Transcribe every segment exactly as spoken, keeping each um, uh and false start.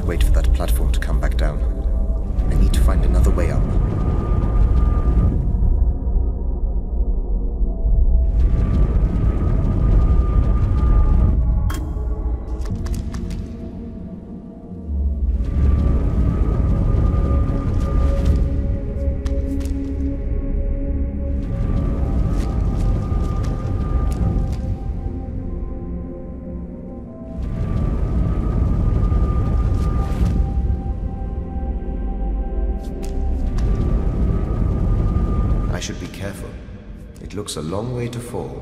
wait for that platform to come back down. I need to find another way up. I should be careful. It looks a long way to fall.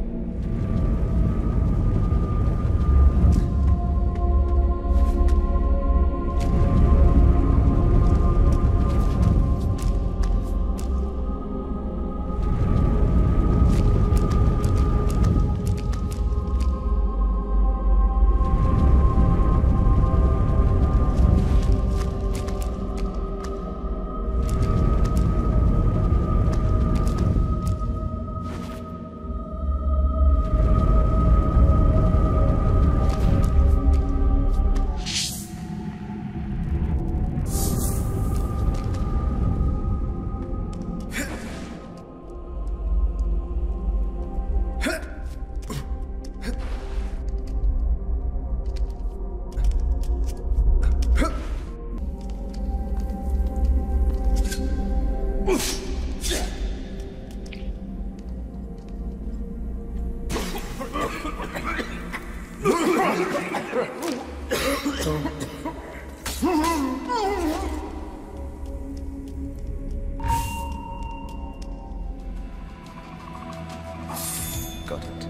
Got it.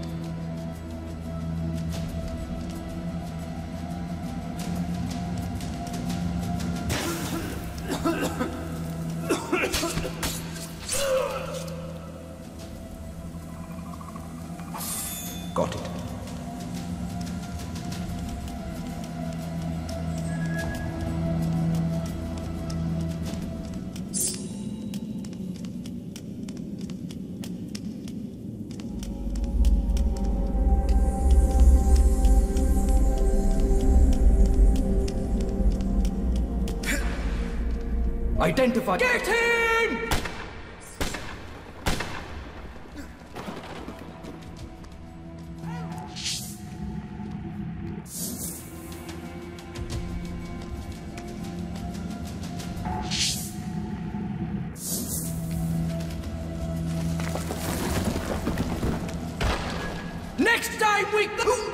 Got it. Identify. Get him! Next time we go.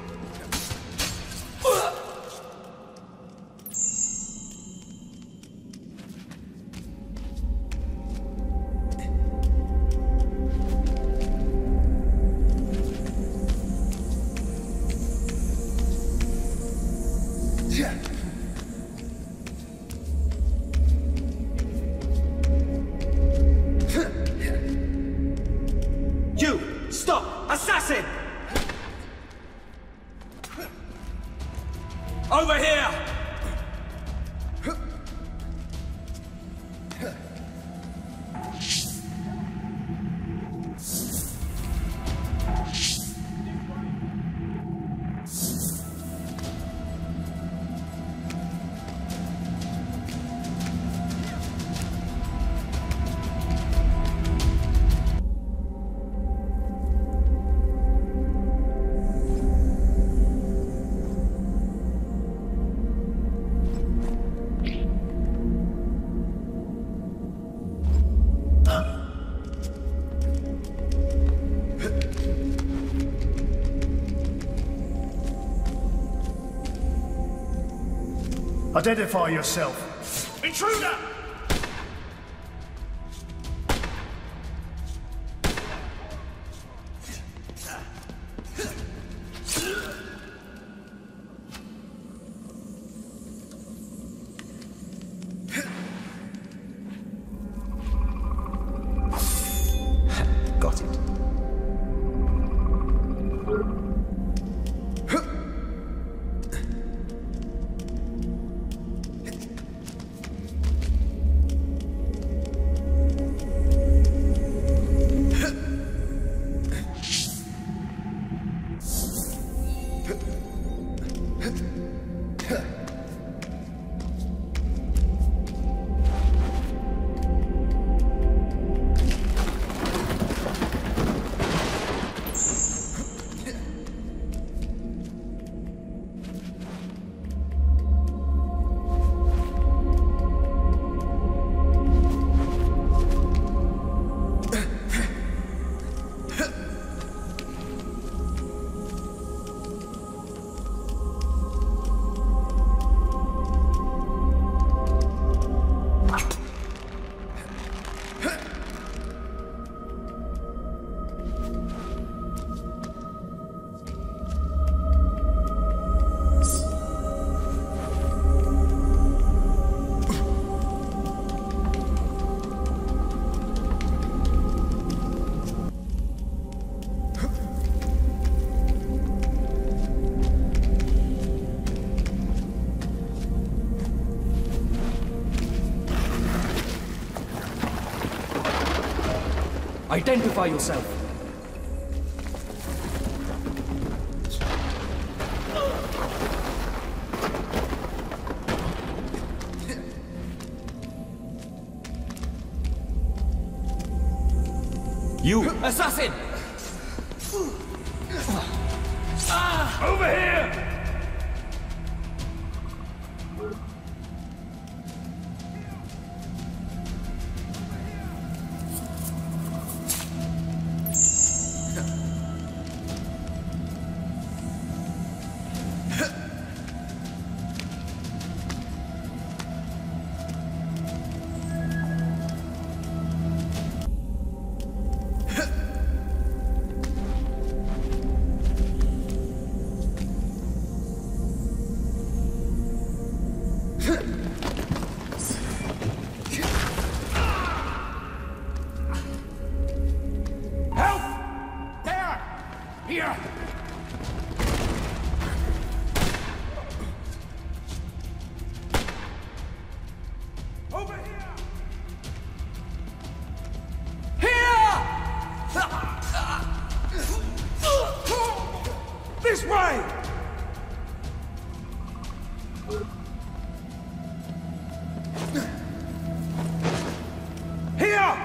You! Stop! Assassin! Over here! Identify yourself. Intruder! Got it. Identify yourself. You! Assassin! Over here! Here! Over here! Here! This way! Here!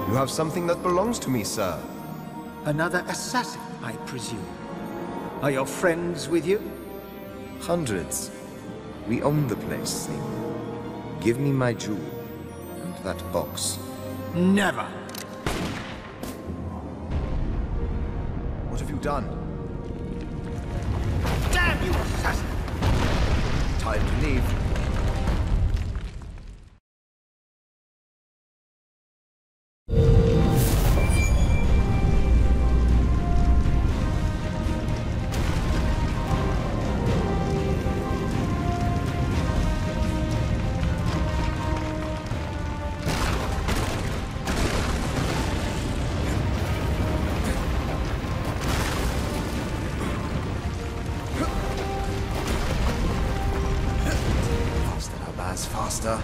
You have something that belongs to me, sir. Another assassin, I presume. Are your friends with you? Hundreds. We own the place, Seymour. Give me my jewel, and that box. Never! What have you done? Damn you, assassin! Time to leave. Faster.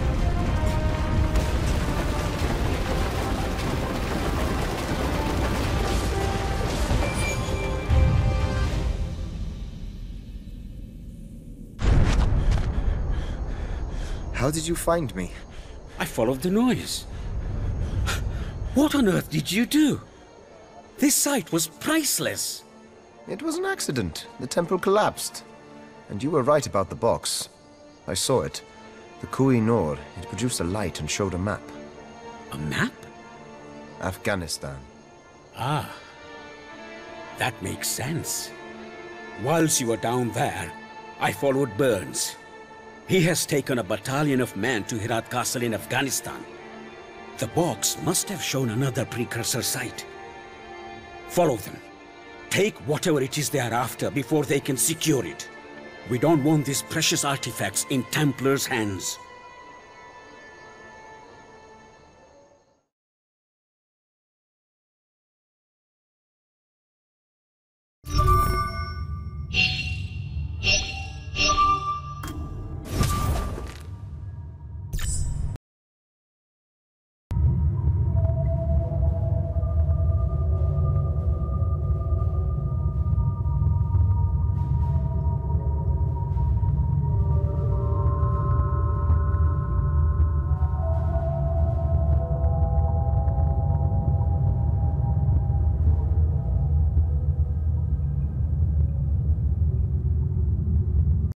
How did you find me? I followed the noise. What on earth did you do? This site was priceless. It was an accident. The temple collapsed. And you were right about the box. I saw it. The ⁶⁶ it produced a light and showed a map. A map? Afghanistan. Ah. That makes sense. Whilst you were down there, I followed Burns. He has taken a battalion of men to Herat Castle in Afghanistan. The box must have shown another precursor site. Follow them. Take whatever it is they are after before they can secure it. We don't want these precious artifacts in Templars' hands.